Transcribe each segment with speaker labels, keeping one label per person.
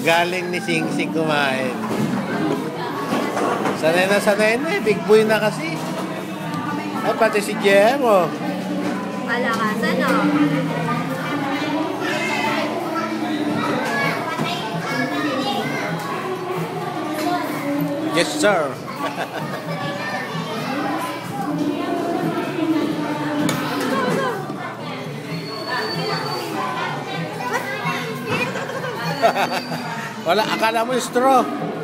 Speaker 1: Galing ni Sing Sing kumain. Sanay na eh. Big boy na kasi. Ay, pati si Jem, oh.
Speaker 2: Malakasan, oh.
Speaker 1: Yes, sir. Wala, akala mo yung straw.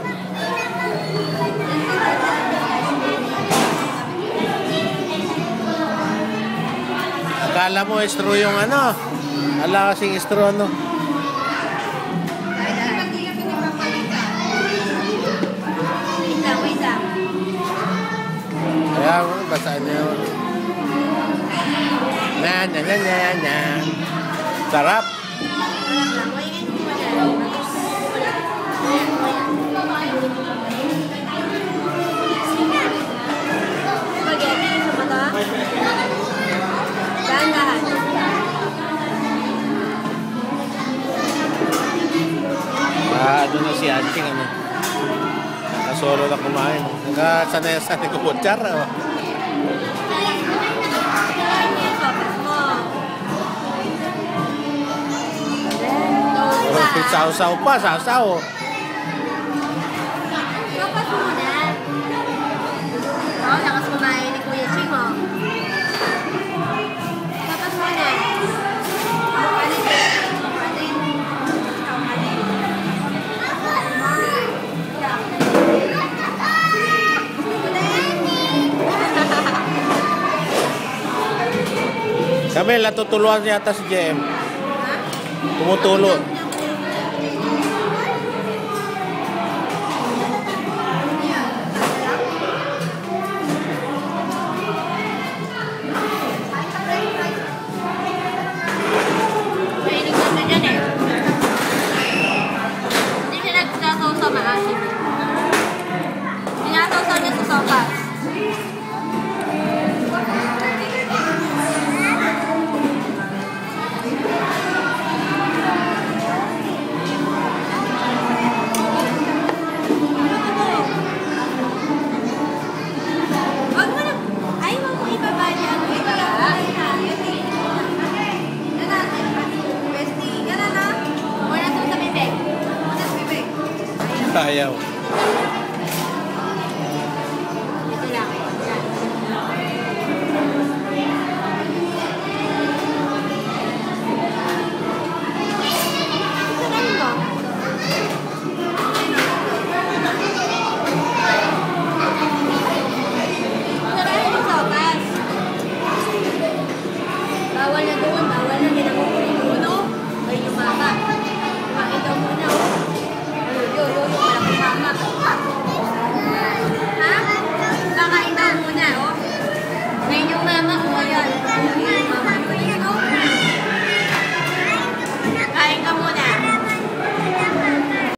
Speaker 1: Akala mo yung straw yung ano. Ala kasing straw, ano.
Speaker 2: Wait lang.
Speaker 1: Kaya mo, basaan niyo. Na. Sarap.
Speaker 2: Spaghetti, isa pa to? Dahan-dahan.
Speaker 1: Ano na si Anting, ano. Nakasolo na kumain. Nakasanay-sanay ko kutsara, oh. Sausaw pa, sausaw.
Speaker 2: Sopas muna. Oo, lakas kumain ni Kuya Ching, oh. Sopas muna.
Speaker 1: Kami, natutuluan yata si JM. Tumutulo.
Speaker 2: Pinatawsaw niya sa sopas. Wag mo na. Ayaw mo ibaba niya ang bigla. Bestie, gano'n na. Muna ito sa bibig. Muna sa bibig.
Speaker 1: Ayaw.
Speaker 2: Bawal na doon.